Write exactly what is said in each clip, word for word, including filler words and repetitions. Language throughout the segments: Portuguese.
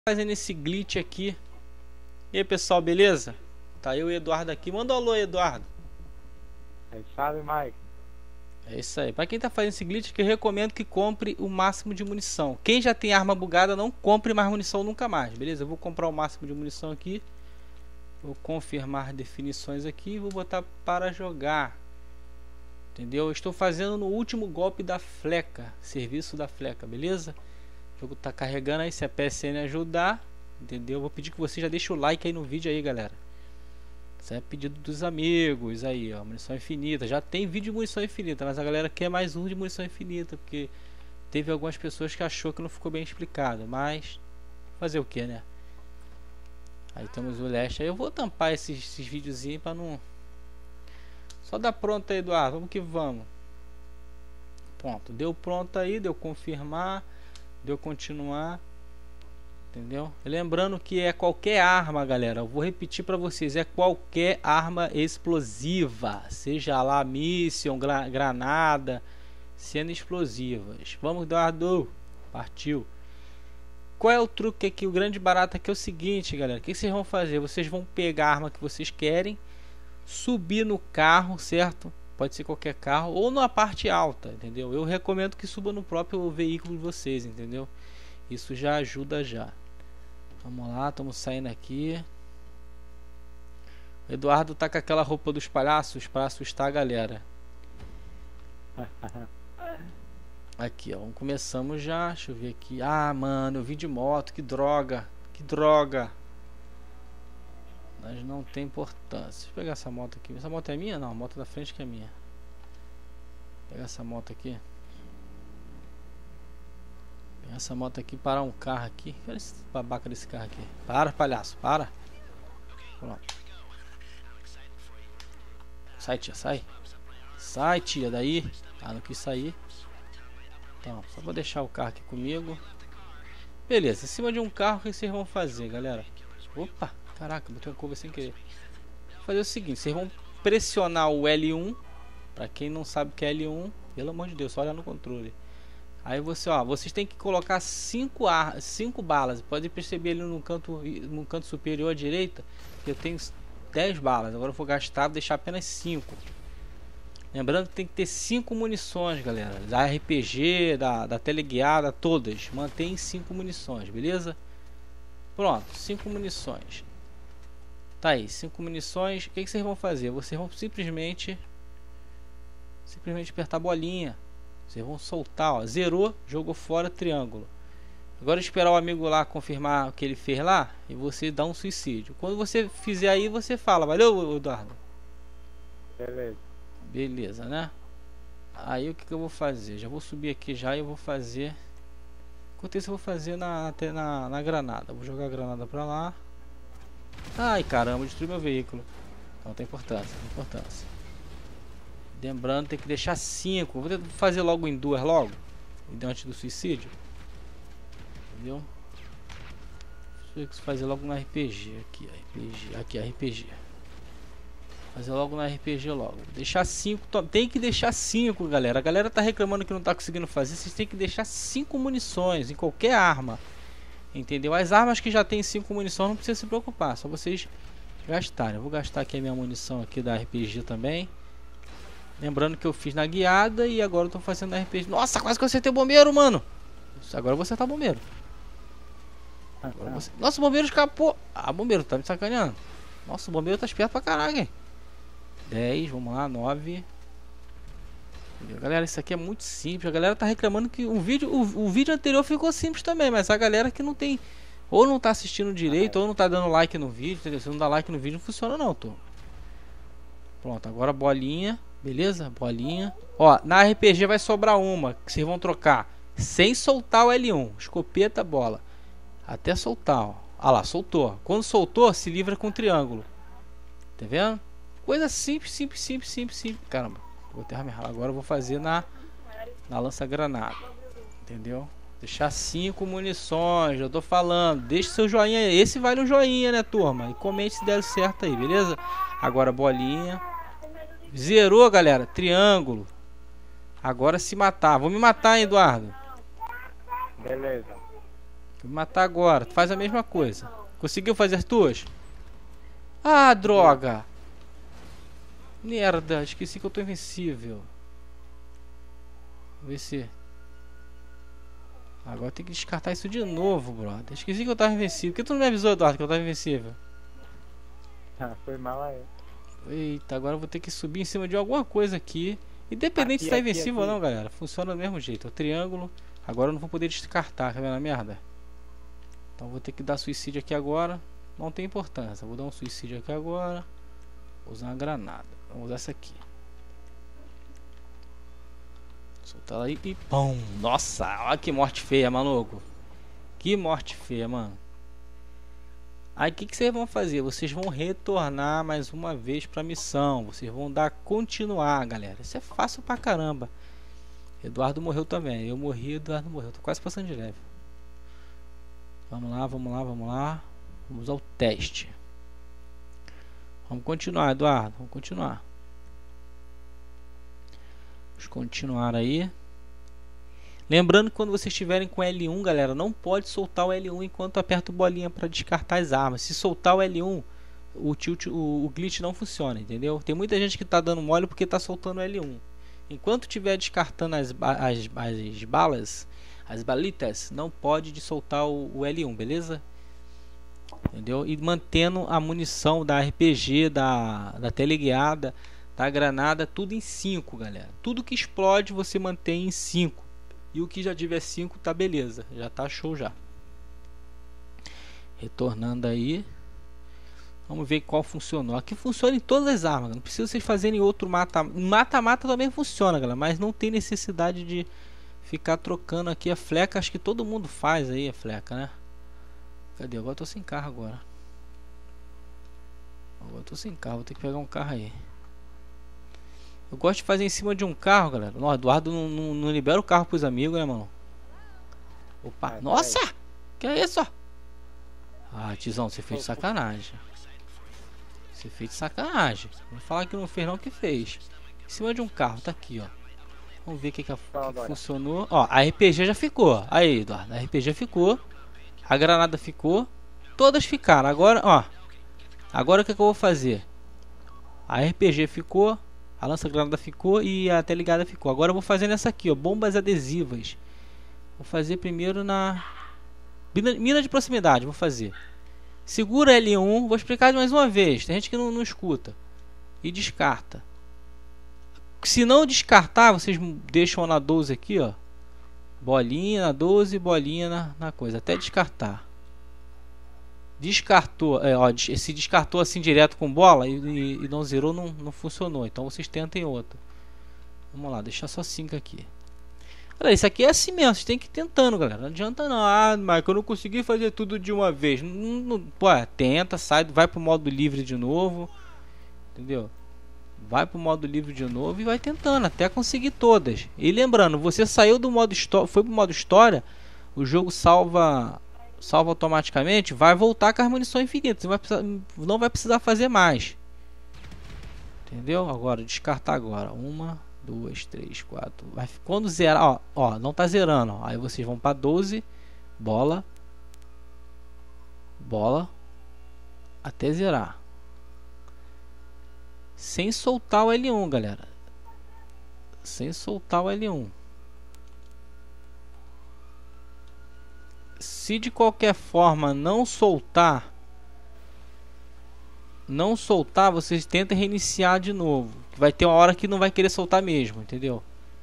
Fazendo esse glitch aqui. E aí, pessoal, beleza? Tá eu e o Eduardo aqui. Manda um alô aí, Eduardo. Aí, sabe, Mike? É isso aí. Pra quem tá fazendo esse glitch, que eu recomendo que compre o máximo de munição. Quem já tem arma bugada, não compre mais munição nunca mais, beleza? Eu vou comprar o máximo de munição aqui. Vou confirmar definições aqui e vou botar para jogar. Entendeu? Eu estou fazendo no último golpe da fleca. Serviço da fleca, beleza? O jogo tá carregando aí, se a P S N ajudar, entendeu? Vou pedir que você já deixe o like aí no vídeo aí, galera. Isso é pedido dos amigos aí, ó, munição infinita. Já tem vídeo de munição infinita, mas a galera quer mais um de munição infinita, porque teve algumas pessoas que achou que não ficou bem explicado, mas fazer o que, né? Aí temos o leste aí. Eu vou tampar esses, esses videozinhos para não... Só dá pronto aí, Eduardo, vamos que vamos. Pronto, deu pronto aí, deu confirmar, deu continuar. Entendeu? Lembrando que é qualquer arma, galera. Eu vou repetir para vocês, é qualquer arma explosiva, seja lá míssil, gra granada, sendo explosivas. Vamos, Eduardo, partiu. Qual é o truque aqui? O grande barato aqui é o seguinte, galera. O que vocês vão fazer? Vocês vão pegar a arma que vocês querem, subir no carro, certo? Pode ser qualquer carro ou na parte alta, entendeu? Eu recomendo que suba no próprio veículo de vocês, entendeu? Isso já ajuda já. Vamos lá, estamos saindo aqui. O Eduardo tá com aquela roupa dos palhaços para assustar a galera. Aqui, ó, começamos já. Deixa eu ver aqui. Ah, mano, eu vim de moto, que droga. Que droga. Mas não tem importância. Deixa eu pegar essa moto aqui. Essa moto é minha? Não, a moto da frente que é minha. Vou pegar essa moto aqui. Essa moto aqui, parar um carro aqui. Olha esse babaca desse carro aqui. Para, palhaço, para. Pronto. Sai, tia, sai. Sai, tia, daí. Ah, não quis sair. Então, só vou deixar o carro aqui comigo. Beleza, em cima de um carro, o que vocês vão fazer, galera? Opa, caraca, botei uma curva sem querer. Vou fazer o seguinte, vocês vão pressionar o L um. Pra quem não sabe o que é L um, pelo amor de Deus, só olha no controle. Aí você, ó, vocês têm que colocar cinco ar, cinco balas. Pode perceber ali no canto, no canto superior à direita, que eu tenho dez balas. Agora eu vou gastar, vou deixar apenas cinco. Lembrando que tem que ter cinco munições, galera. Da R P G, da, da teleguiada, todas. Mantém cinco munições, beleza? Pronto, cinco munições. Tá aí, cinco munições. O que, que vocês vão fazer? Vocês vão simplesmente, simplesmente apertar a bolinha. Vocês vão soltar, ó, zerou, jogou fora, triângulo. Agora esperar o amigo lá confirmar o que ele fez lá e você dá um suicídio. Quando você fizer aí, você fala, valeu, Eduardo? Beleza. Beleza, né? Aí o que, que eu vou fazer? Já vou subir aqui já e eu vou fazer... Enquanto isso eu vou fazer na, na, na granada. Vou jogar a granada pra lá. Ai, caramba, destruí meu veículo. Não tem importância, não tem importância. Lembrando, tem que deixar cinco. Vou fazer logo em duas logo. Antes do suicídio. Entendeu? Deixa eu fazer logo no R P G. Aqui, R P G. Aqui, R P G. Fazer logo no R P G logo. Deixar cinco. Tem que deixar cinco, galera. A galera tá reclamando que não tá conseguindo fazer. Vocês tem que deixar cinco munições em qualquer arma. Entendeu? As armas que já tem cinco munições não precisa se preocupar. Só vocês gastarem. Eu vou gastar aqui a minha munição aqui da R P G também. Lembrando que eu fiz na guiada e agora eu tô fazendo na R P G. Nossa, quase que eu acertei o bombeiro, mano. Agora eu vou acertar o bombeiro. Agora você... Nossa, o bombeiro escapou. Ah, bombeiro, tá me sacaneando. Nossa, o bombeiro tá esperto pra caralho, hein? dez, vamos lá, nove. Galera, isso aqui é muito simples. A galera tá reclamando que o vídeo, o, o vídeo anterior ficou simples também. Mas a galera que não tem... Ou não tá assistindo direito, ou não tá dando like no vídeo, entendeu? Se não dá like no vídeo, não funciona não, tô. Pronto, agora bolinha. Beleza? Bolinha. Ó, na R P G vai sobrar uma que vocês vão trocar sem soltar o L um. Escopeta, bola. Até soltar, ó. Ah lá, soltou. Quando soltou, se livra com triângulo. Tá vendo? Coisa simples, simples, simples, simples, simples. Caramba, vou até errar. Agora eu vou fazer na, na lança-granada. Entendeu? Deixar cinco munições. Já tô falando. Deixe seu joinha. Esse vale um joinha, né, turma? E comente se der certo aí, beleza? Agora bolinha. Zerou, galera. Triângulo. Agora se matar. Vou me matar, hein, Eduardo? Beleza. Vou me matar agora. Tu faz a mesma coisa. Conseguiu fazer as tuas? Ah, droga! Merda, esqueci que eu tô invencível. Vamos ver se... Agora tem que descartar isso de novo, brother. Esqueci que eu tava invencível. Por que tu não me avisou, Eduardo, que eu tava invencível? Ah, foi mal aí. Eita, agora eu vou ter que subir em cima de alguma coisa aqui. Independente Aqui, se tá aqui, invencível ou aqui. não, galera. Funciona do mesmo jeito. O triângulo. Agora eu não vou poder descartar, tá vendo a merda? Então vou ter que dar suicídio aqui agora. Não tem importância. Vou dar um suicídio aqui agora. Vou usar uma granada. Vamos usar essa aqui. Soltar ela aí e pum! Nossa, olha que morte feia, maluco. Que morte feia, mano. Aí o que, que vocês vão fazer? Vocês vão retornar mais uma vez pra missão. Vocês vão dar continuar, galera. Isso é fácil pra caramba. Eduardo morreu também. Eu morri, Eduardo morreu. Tô quase passando de leve. Vamos lá, vamos lá, vamos lá. Vamos ao teste. Vamos continuar, Eduardo. Vamos continuar. Vamos continuar aí. Lembrando que quando vocês estiverem com L um, galera, não pode soltar o L um enquanto aperta o bolinha para descartar as armas. Se soltar o L um, o, tilt, o, o glitch não funciona, entendeu? Tem muita gente que tá dando mole porque tá soltando o L um. Enquanto estiver descartando as, as, as balas, as balitas, não pode de soltar o, o L um, beleza? Entendeu? E mantendo a munição da R P G, da, da teleguiada, da granada, tudo em cinco, galera. Tudo que explode você mantém em cinco. E o que já tiver cinco tá beleza, já tá show já. Retornando aí. Vamos ver qual funcionou. Aqui funciona em todas as armas, não precisa vocês fazerem outro mata. Mata-mata também funciona, galera, mas não tem necessidade de ficar trocando aqui a fleca. Acho que todo mundo faz aí a fleca, né? Cadê? Agora eu tô sem carro agora. Agora eu tô sem carro, vou ter que pegar um carro aí. Eu gosto de fazer em cima de um carro, galera. O Eduardo não, não, não libera o carro pros amigos, né, mano? Opa, Ah, nossa! Que é isso? Ah, tizão, você fez de sacanagem. Você fez de sacanagem. Não falar que não fez, não, que fez. Em cima de um carro, tá aqui, ó. Vamos ver o que, que, a, que funcionou. Ó, a R P G já ficou. Aí, Eduardo, a R P G ficou. A granada ficou. Todas ficaram. Agora, ó. Agora o que, que eu vou fazer? A R P G ficou. A lança-granada ficou e a telegada ficou. Agora eu vou fazer nessa aqui, ó, bombas adesivas. Vou fazer primeiro na mina, mina de proximidade, vou fazer. Segura L um, vou explicar mais uma vez. Tem gente que não, não escuta. E descarta. Se não descartar, vocês deixam na doze aqui, ó. Bolinha na doze, bolinha na, na coisa, até descartar. Descartou, é, ó, se descartou assim direto com bola e, e, e não zerou, não, não funcionou. Então vocês tentem outro. Vamos lá, deixar só cinco aqui. Olha, isso aqui é assim mesmo, vocês tem que ir tentando, galera. Não adianta não. Ah, mas eu não consegui fazer tudo de uma vez. Não, não, pô, tenta, sai, vai pro modo livre de novo. Entendeu? Vai pro modo livre de novo e vai tentando até conseguir todas. E lembrando, você saiu do modo história, foi pro modo história, o jogo salva salva automaticamente, vai voltar com as munições infinitas, não vai precisar, não vai precisar fazer mais. Entendeu? Agora, descartar agora. Uma, duas, três, quatro. Vai, quando zerar, ó, ó, não tá zerando. Ó, aí vocês vão para doze, bola, bola, até zerar. Sem soltar o L um, galera. Sem soltar o L um. Se de qualquer forma não soltar, não soltar, vocês tentam reiniciar de novo. Vai ter uma hora que não vai querer soltar mesmo, entendeu?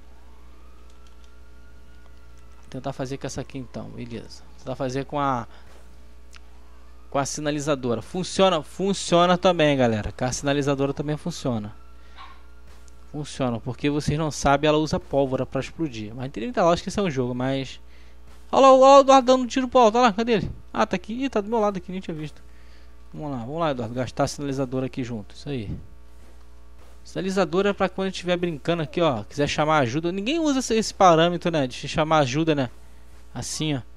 Vou tentar fazer com essa aqui então, beleza. Vou tentar fazer com a com a sinalizadora. Funciona, funciona também, galera. Com a sinalizadora também funciona. Funciona, porque vocês não sabem, ela usa pólvora para explodir. Mas tem muita lógica que isso é um jogo, mas olha lá, olha lá o Eduardo dando um tiro pro alto, olha lá, cadê ele? Ah, tá aqui, Ih, tá do meu lado aqui, nem tinha visto. Vamos lá, vamos lá, Eduardo, gastar a sinalizadora aqui junto, isso aí. Sinalizadora é pra quando estiver brincando aqui, ó, quiser chamar ajuda. Ninguém usa esse, esse parâmetro, né, de chamar ajuda, né, assim, ó.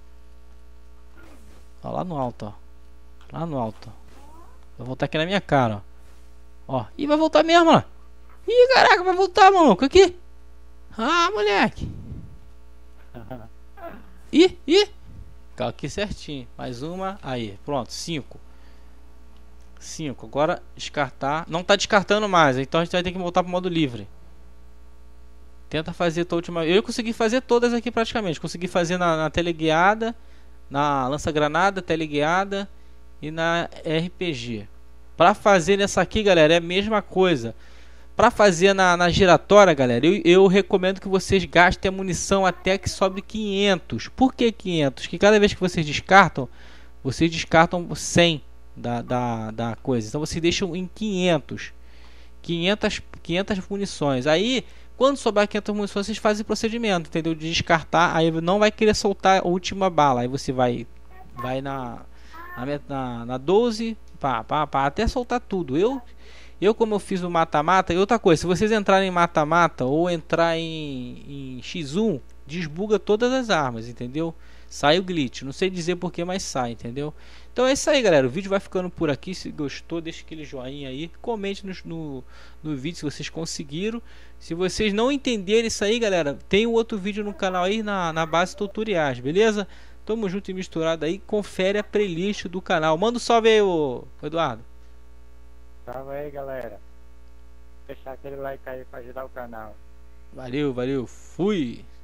Ó, lá no alto, ó. Lá no alto, ó. Vai voltar aqui na minha cara, ó. Ó, ih, vai voltar mesmo, ó. Ih, caraca, vai voltar, maluco, aqui. Ah, moleque. Ih, ih. ficar aqui certinho. Mais uma, aí, pronto, cinco. cinco, agora descartar. Não tá descartando mais, então a gente vai ter que voltar pro modo livre. Tenta fazer a última. Eu consegui fazer todas aqui praticamente. Consegui fazer na, na teleguiada, na lança-granada, teleguiada e na R P G. Para fazer nessa aqui, galera, é a mesma coisa. Para fazer na, na giratória, galera, eu, eu recomendo que vocês gastem a munição até que sobre quinhentos. Por que quinhentos? Porque cada vez que vocês descartam, vocês descartam cem da, da, da coisa. Então vocês deixam em quinhentos. quinhentas, quinhentas munições. Aí, quando sobrar quinhentas munições, vocês fazem o procedimento, entendeu? De descartar. Aí não vai querer soltar a última bala. Aí você vai, vai na, na, na, na doze, pá, pá, pá, até soltar tudo. Eu... Eu, como eu fiz o mata-mata, e outra coisa, se vocês entrarem em mata-mata ou entrar em, em X um, desbuga todas as armas, entendeu? Sai o glitch, não sei dizer porquê, mas sai, entendeu? Então é isso aí, galera, o vídeo vai ficando por aqui. Se gostou, deixa aquele joinha aí, comente no, no, no vídeo se vocês conseguiram. Se vocês não entenderem isso aí, galera, tem um outro vídeo no canal aí na, na base tutoriais, beleza? Tamo junto e misturado aí, confere a playlist do canal. Manda um salve aí, ô, Eduardo. Salve aí, galera. Deixar aquele like aí pra ajudar o canal. Valeu, valeu, fui!